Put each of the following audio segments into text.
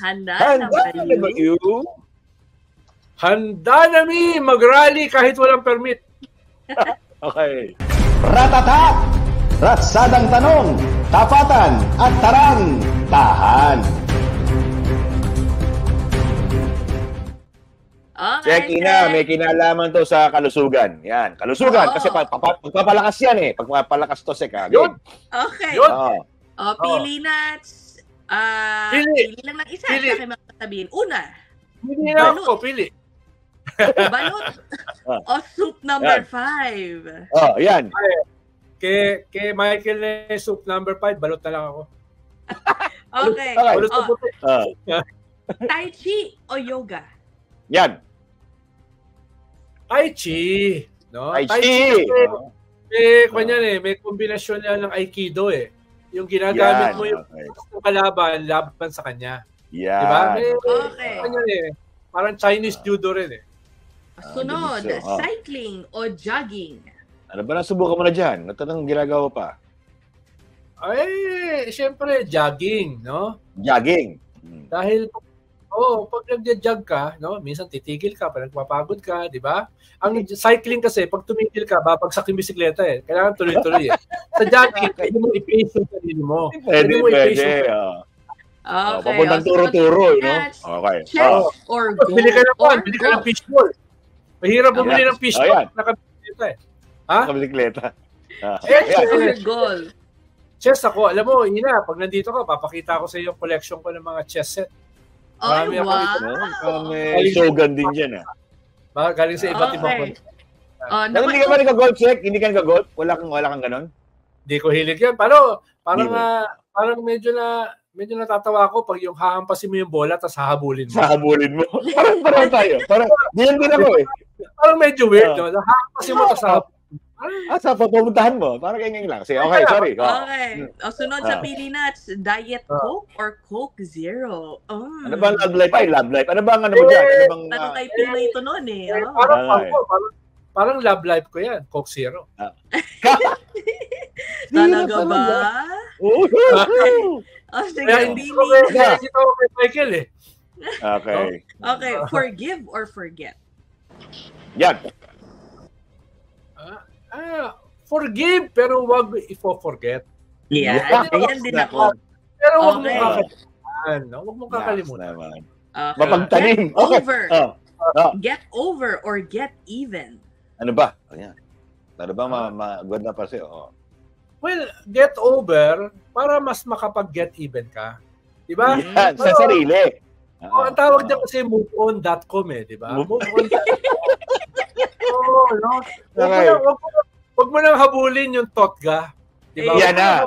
Handa na Handa ba na ba you? Handa na mi mag-rally kahit walang permit. Okay. Ratata! Ratsadang tanong, tapatan at tarang, tahan. Okay, Check ina, may kinalaman to sa kalusugan. Yan, kalusugan. Oo. Kasi pagpapalakas yan eh. Pagpapalakas to, Sek. Yun. Okay. Yun. Pili nuts. Pili. Pili lang ng isa. Pili. Sa akin magsasabihin. Una, Hindi na ako, pili. balot o soup number 5. Oh, yan. Kay Michael na soup number 5, balot na lang ako. Okay. Okay. Balot na puti. Tai Chi o yoga? Yan. Tai Chi. No? Tai Chi. May kombinasyon yan ng Aikido eh. Yung ginagamit Yan, mo yung okay. laban sa kanya. Yan. Diba? Okay. Parang Chinese judo rin eh. Sunod, gusto. cycling o jogging? Ano ba nasubukan mo na dyan? Natanong ginagawa pa. Ay, syempre, jogging, no? Jogging. Dahil, pag nagja-jog ka, no, minsan titigil ka, pag nagpapagod ka, di ba? Ang cycling kasi, pag tumigil ka, babagsak yung bisikleta eh. Kailangan tuloy-tuloy eh. Sa jogging, pwede mo i-pace yung sarili mo. Pwede. Okay. Papuntang turo-turo, no? Okay. Chess or golf? Bili ka ng or bili ka ng golf? fishball. Mahirap bumili ng fishball. Ayan. Nakabisikleta eh. Ha? Bisikleta. Chess or golf? Chess ako. Alam mo, Ina, pag nandito ka, papakita ko sa iyo yung collection ko ng mga chess set. Ay, Marami ako wow. ito. May shogun din dyan, Galing sa iba't ibang Okay. bansa. Pero hindi ka ba nag-golf, Sek? Hindi ka nag-golf? Wala kang ganon? Hindi ko hilig yan. Parang Hindi. medyo natatawa ako pag yung hahampasin mo yung bola tapos hahabulin mo. Sahabulin mo. Parang tayo. Parang, diyan din ako eh. Parang medyo weird, no? Hahampasin mo tapos hahabulin. Sa pupuntahan mo. Parang ganyan lang. Sige, okay, sorry. Okay. Sunod sa pili nuts, Diet Coke or Coke Zero? Ano ba ang love life? Ay, love life. Ano ba ang ano mo dyan? Ano bang... Tanong kay Pinoy ito noon eh. Parang love life ko yan. Coke Zero. Talaga ba? Sige, Kaya hindi ko Pili. dito ako kay Michael eh. Okay. Okay, forgive or forget? Yan. Forgive pero wag i-forget. Yeah, ayan din ako. Pero wag mo Okay. kakalimutan. No? Wag mo kakalimutan. Okay. Mapagtanim. Get Okay. over. Get over or get even? Ano ba? Ayan. Ano ba maganda pa sa'yo? Well, get over para mas makapag-get even ka. Diba? Yan, sa sarili. Ang tawag dyan kasi moveon.com eh, di ba? Moveon.com. No? Wag mo nang habulin yung totga. Di ba? Yan na.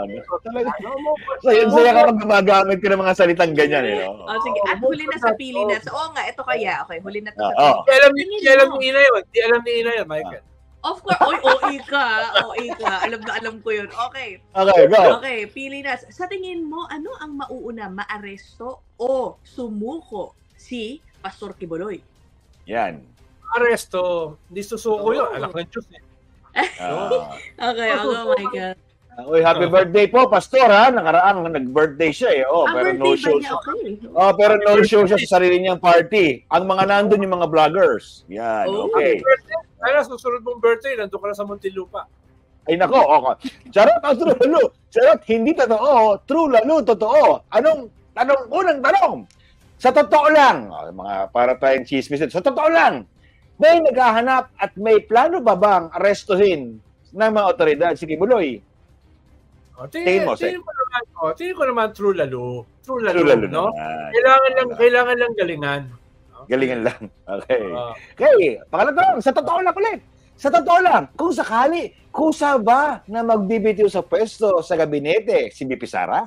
Saya ka pag gumagamit ka ng mga salitang ganyan eh. No? Sige, at huli na sa pili nuts. Oo nga, ito kaya. Okay, huli na to sa Oo. pili. Di alam ni Ina yun. Di alam ni Ina yun, Michael. Of course. Oy, OA ka. OA ka. Alam na alam ko yun. Okay. Okay, go. Okay, pili nuts. Sa tingin mo, ano ang mauuna? Maaresto o sumuko si Pastor Kibuloy? Yan. Aresto. Hindi susuko yun. Anak ng Diyos eh. Okay, oh my God. Uy, happy birthday po, Pastor, ha? Nakaraang nag-birthday siya eh. Pero Birthday no ba show niya? siya. Okay. Pero no show siya sa sarili niyang party. Ang mga nandun yung mga vloggers. Yan, okay. Kaya susunod mong birthday, nandun ka na sa Muntinlupa. Ay nako, okay. Charot, true lalo. Charot, hindi totoo. True lalo, totoo. Unang tanong. Sa totoo lang, mga para tayong chismis, sa totoo lang, may naghahanap at may plano ba bang arestuhin ng mga otoridad si Kibuloy? Tingin ko naman true lalo. True lalo, no? Naman. Kailangan lang galingan. Galingan lang. Okay. Okay, pangalan sa totoo lang ulit. Sa totoo lang, kung sakali, kusa ba na magbibitiw sa pwesto sa gabinete si BP Sara?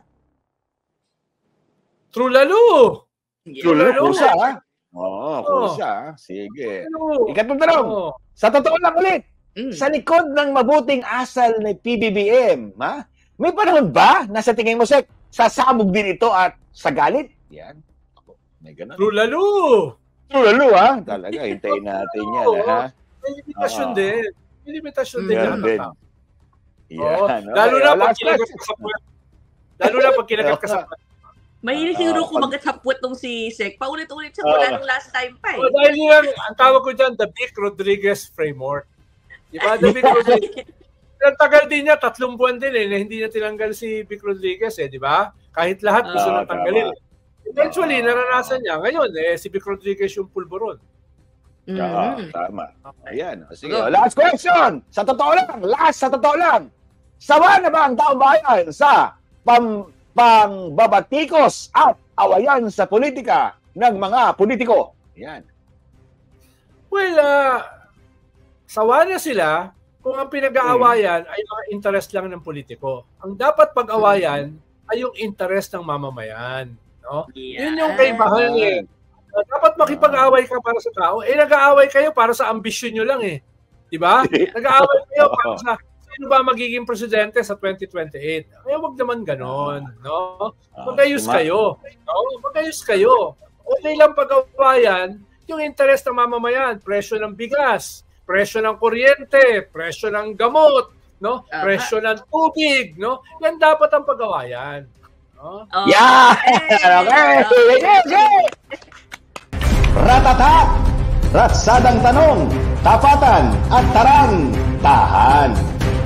True lalo. True lalo. Kusa, ha? Oo, kusa. Sige. Ikatlong tanong. Sa totoo lang ulit, sa likod ng mabuting asal ni PBBM, ha? May panahon ba na sa tingin mo, Sek, sasabog din ito at sa galit? Yan. Ako, may ganun. True lalo. True lalo, ha? Talaga, hintayin natin yan, ha? May limitasyon din. May limitasyon din. Yan. Lalo na pag kinagat ka sa puwet. Lalo na pag kinagat ka sa puwet. Mahilig siguro kumagat sa puwet nung si Sek. Paulit-ulit siya mula nung last time pa eh. Dahil yan, ang tawag ko dyan, the Vic Rodriguez Framework. Diba, the Vic Rodriguez? Ang tagal din niya, 3 buwan din na hindi niya tinanggal si Vic Rodriguez di ba? Kahit lahat gusto nang tanggalin. Eventually, naranasan niya. Ngayon, si Vic Rodriguez yung pulburon. Tama. Ayan. Sige, last question. Sa totoo lang. Sawa na ba ang taong bayan sa pangbabatikos at awayan sa politika ng mga politiko? Yan. Well, sawa na sila kung ang pinag-aawayan ay mga interest lang ng politiko. Ang dapat pag-awayan ay yung interest ng mamamayan. No? Yun yung kaibahan eh. Dapat makipag-away ka para sa tao. Nag-aaway kayo para sa ambisyon nyo lang eh. Diba? Nag-aaway kayo para sa sino ba magiging presidente sa 2028. Kaya wag naman ganon. No? Magayos kayo. No? Magayos kayo. Okay lang pag-awayan yung interest ng mamamayan. Presyo ng bigas, presyo ng kuryente, presyo ng gamot, no? Presyo ng tubig, no? Yan dapat ang pag-awayan. No? Yeah! Okay! Ratata! Ratsadang tanong, tapatan at tarang, tahan.